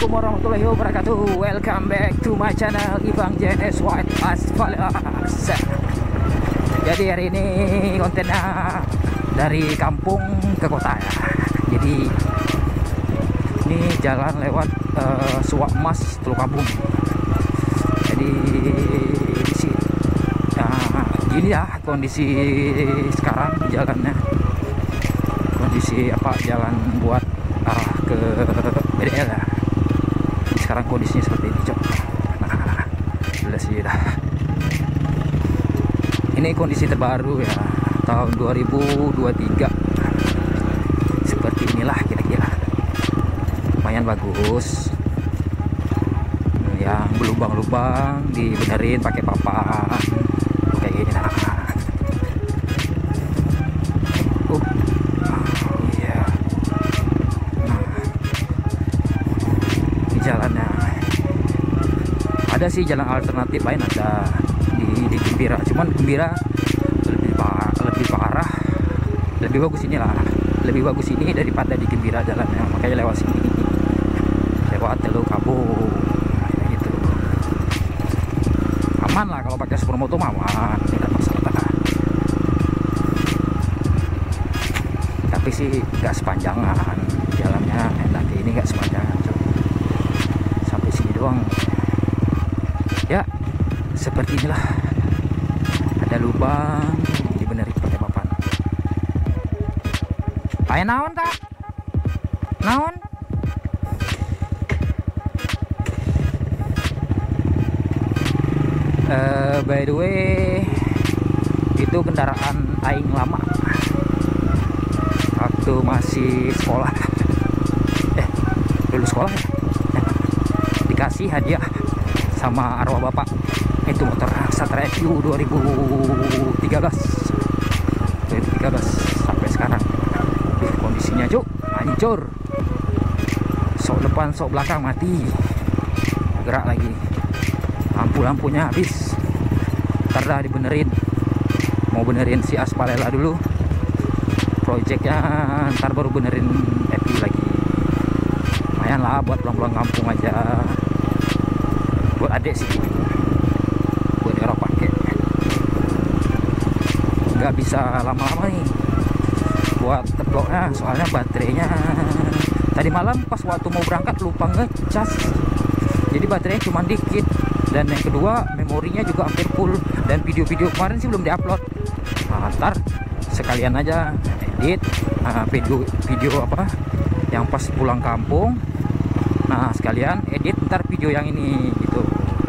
Assalamualaikum warahmatullahi wabarakatuh. Welcome back to my channel Ibang JNS White Asphalt. Jadi hari ini kontennya dari kampung ke kota ya. Jadi ini jalan lewat Suak Mas Teluk Kabung. Jadi di sini gini ya kondisi sekarang jalannya. Kondisi jalan buat arah ke BDL ya. Sekarang kondisinya seperti ini, Cok. Nah, jelas sih dah. Ini kondisi terbaru ya, tahun 2023. Seperti inilah kira-kira. Lumayan bagus. Yang berlubang-lubang dibenerin pakai papan. Kayak gini nah. Jalannya ada sih, jalan alternatif lain ada di Gembira, cuman Gembira lebih parah, lebih bagus ini daripada di Gembira jalannya, makanya lewat sini, lewat Teluk Kabung gitu. Aman lah kalau pakai supermoto, aman, tidak masalah. Tapi sih nggak sepanjangan jalannya, nanti ini nggak sepanjangan doang ya, seperti inilah. Ada lubang dibenerin pakai papan. Ayo naon kak, naon by the way, itu kendaraan aing lama waktu masih sekolah, lulus sekolah ya, kasih hadiah sama arwah bapak itu motor Satria FU 2013 sampai sekarang. Kondisinya cuk hancur, sok depan sok belakang mati, gerak lagi, lampunya habis. Ntar dah dibenerin, mau benerin si aspalela dulu proyeknya, ntar baru benerin FU lagi. Lumayan lah buat pulang-pulang kampung aja, buat adik sih, buat orang pakai. Nggak bisa lama-lama nih buat teploknya, soalnya baterainya tadi malam pas waktu mau berangkat lupa ngecas, jadi baterainya cuma dikit. Dan yang kedua, memorinya juga hampir full, dan video-video kemarin sih belum diupload. Nah, ntar sekalian aja edit video apa yang pas pulang kampung. Nah, sekalian edit ntar video yang ini gitu.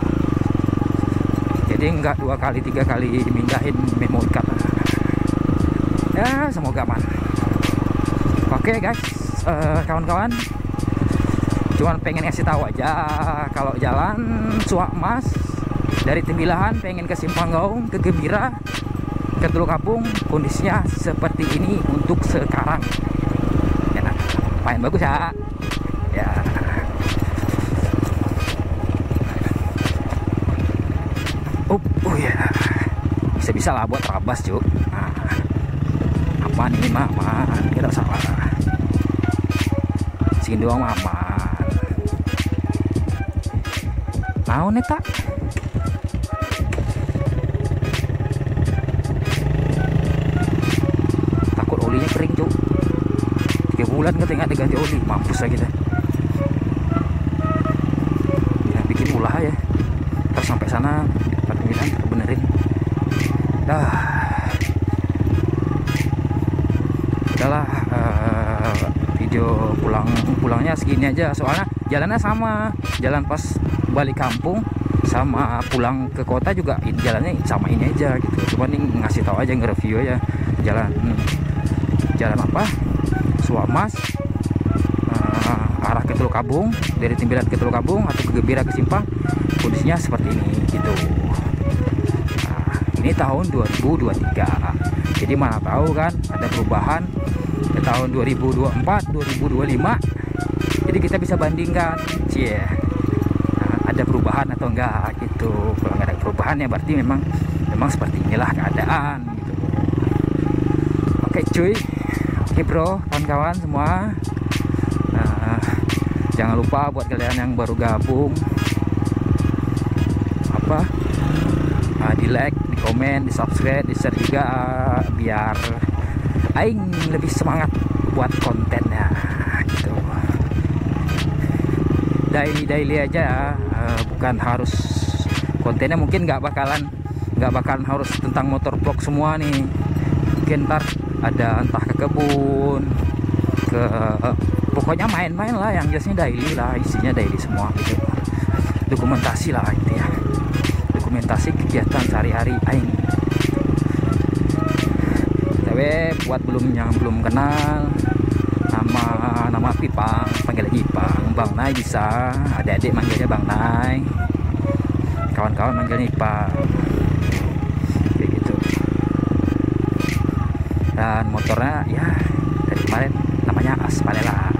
Jadi enggak 2 kali 3 kali mindahin memory card. Ya, semoga aman. Oke guys, kawan-kawan, cuman pengen ngasih tahu aja kalau jalan Suak Mas dari Tembilahan pengen ke Simpang Gaung ke Gembira ke Teluk Kabung, kondisinya seperti ini untuk sekarang. Ya, lumayan bagus ya. Ya. Oh ya, bisa lah buat rabas cuy. Nah, aman ini mah, aman, tidak salah. Sini doang mah aman. Mau nih tak? Takut olinya kering cuy. 3 bulan katanya nggak diganti oli, mampus lah kita. Ya, bikin ulah ya. Terus sampai sana benerin dah. Udahlah, video pulangnya segini aja, soalnya jalannya sama, jalan pas balik kampung sama pulang ke kota juga jalannya sama ini aja gitu. Cuman ini ngasih tahu aja, nge-review aja jalan apa Suak Mas arah ke Teluk Kabung, dari Tembilahan ke Teluk Kabung atau ke Gembira ke Simpang, kondisinya seperti ini gitu. Nah, ini tahun 2023, jadi mana tahu kan ada perubahan ke tahun 2024 2025, jadi kita bisa bandingkan ada perubahan atau enggak gitu. Kalau nggak ada perubahan ya berarti memang seperti inilah keadaan gitu. Oke cuy, oke bro, kawan-kawan semua, Jangan lupa buat kalian yang baru gabung, di like, di komen, di subscribe, di share juga, biar aing lebih semangat buat kontennya gitu. Daily aja, bukan harus kontennya, mungkin nggak bakalan harus tentang motor vlog semua nih. Mungkin ntar ada entah ke kebun, pokoknya main-main lah, yang jelasnya daily lah, isinya daily semua gitu. Dokumentasi lah gitu ya, dokumentasi kegiatan sehari-hari aing. Tapi buat yang belum kenal nama Pipang, panggil Ipang. Bang Nay bisa, adik-adik manggilnya Bang Nay, kawan-kawan manggilnya Ipang kayak gitu. Dan motornya ya dari kemarin namanya Aspalela.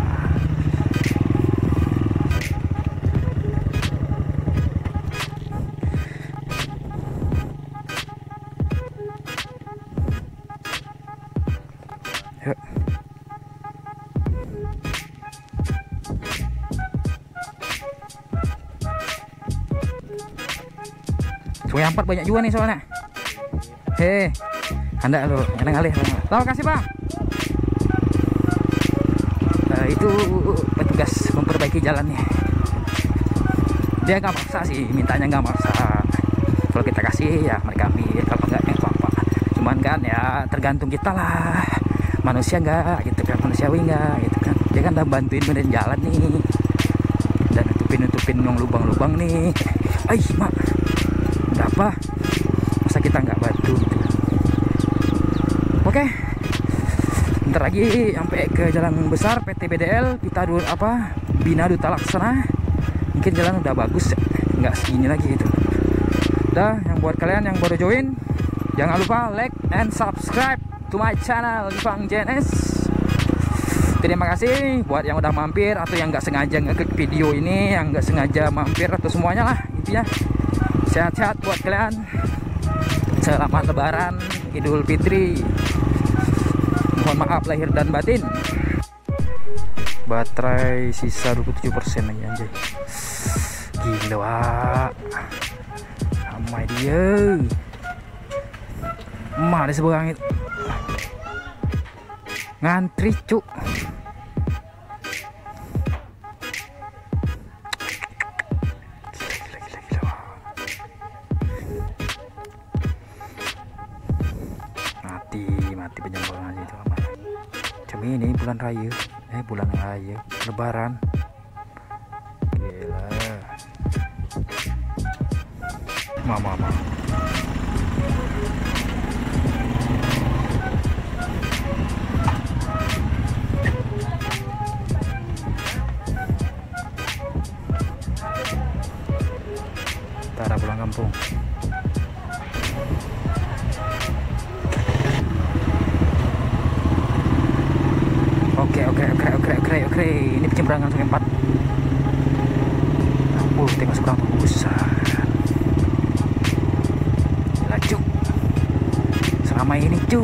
Yuk. Sungai Ampat banyak juga nih soalnya. Anda lo, enak kali. Terima kasih Bang. Itu petugas memperbaiki jalannya. Dia nggak maksa sih, mintanya nggak maksa. Kalau kita kasih ya mereka ambil, kalau nggak ya apa-apa. Cuman kan ya tergantung kita lah. Manusia nggak gitu kan, manusiawi nggak gitu kan. Dia kan udah bantuin benerin jalan nih, dan nutupin yang lubang-lubang nih. Mak, udah apa? Masa kita nggak bantu gitu. Oke, bentar lagi sampai ke jalan besar PT BDL Bina Duta Laksana. Mungkin jalan udah bagus, nggak segini lagi gitu. Udah, yang buat kalian yang baru join, jangan lupa like and subscribe to my channel Ipang JNS. Terima kasih buat yang udah mampir atau yang nggak sengaja ngeklik video ini, yang nggak sengaja mampir, atau semuanya lah intinya. Sehat-sehat buat kalian. Selamat Lebaran, Idul Fitri. Mohon maaf lahir dan batin. Baterai sisa 27% lagi anjay. Gila wak. Ramai dia. Emak di seberang itu. Ngantri cuk. Mati penjempuran aja itu amat. Cuma ini bulan raya, Lebaran. Gila. Mama. Tara pulang kampung. Oke. Ini penyeberangan Sungai Empat. Tengok seberang besar. Gila cuk. Seramai ini cuk.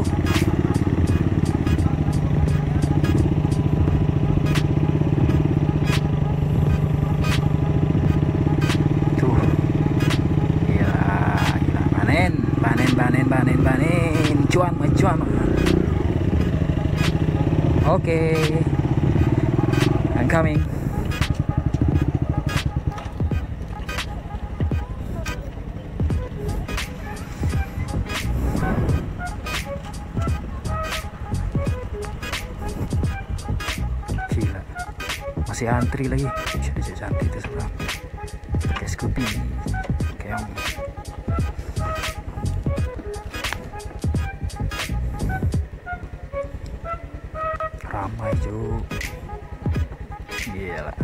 Tuh. Gila. Panen. Cuan. Oke. I'm coming. Gila. Masih antri lagi. Bisa antri itu seberang. Pakai Scoopy. Keong. Ramai juga. Gila.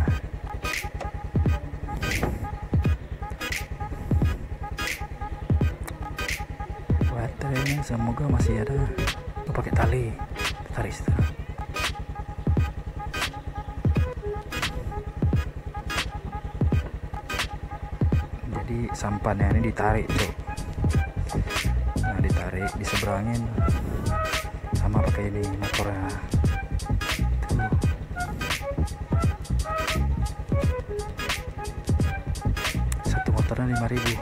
Baterainya semoga masih ada. Pakai tali situ. Jadi sampannya ini ditarik tuh. Nah, ditarik, diseberangin sama pakai ini motornya. dan 5.000.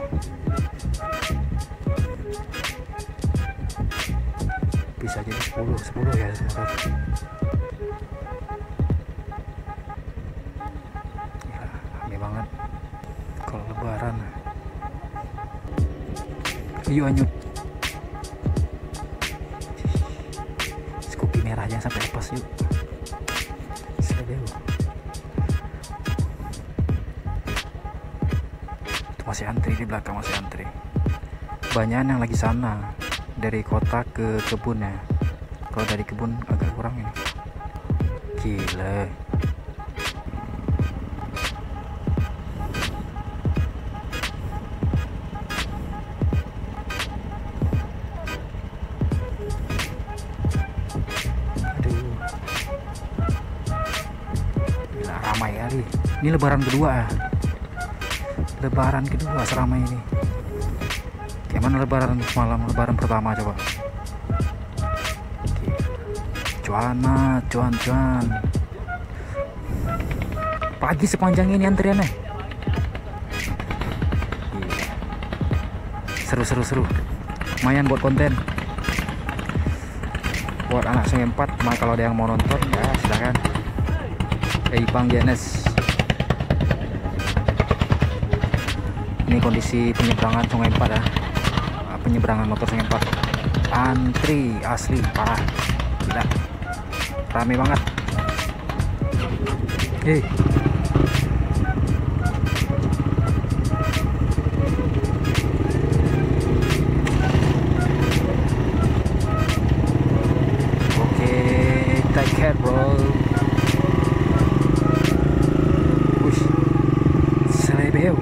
Bisa jadi 10 ya motor. Gila, rame banget kalau lebaran. Yuk anyut. Skopi merahnya sampai lepas yuk. Sedih. Itu masih antri di belakang, masih antri. Banyak yang lagi sana dari kota ke kebun ya. Kalau dari kebun agak kurang ini. Gila. Ramai kali. Ini lebaran kedua. Lebaran kedua seramai ini. Gimana lebaran semalam, lebaran pertama coba. Cuan. Pagi sepanjang ini antriannya. Seru. Lumayan buat konten. Buat anak Sungai 4, kalau ada yang mau nonton ya silakan. Bang Jenes. Ini kondisi penyeberangan Sungai 4 ya. Penyeberangan motor Sungai 4. Antri asli parah. Gila. Rame banget. Oke, take care bro. Selebeo.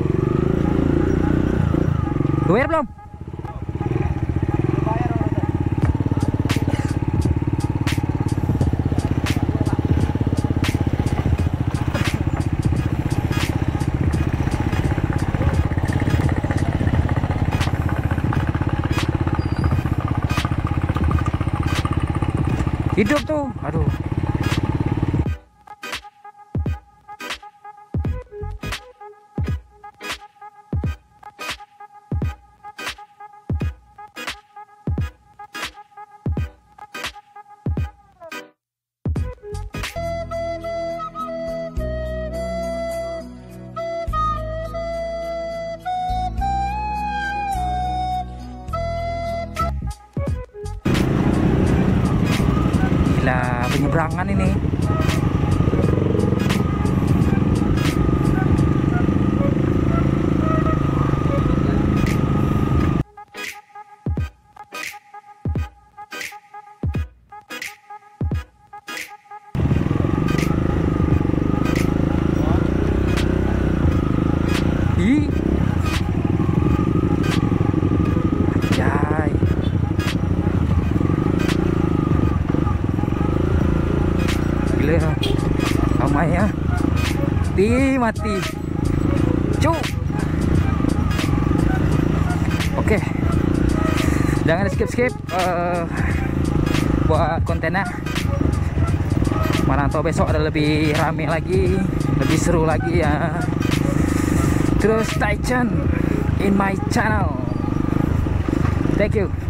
Lu bayar belum? Hidup tuh, aduh. Penyeberangan ini. Ramai ya. Mati. Oke. Jangan skip buat kontennya. Mana tahu besok ada lebih rame lagi, lebih seru lagi ya. Terus stay tune in my channel. Thank you.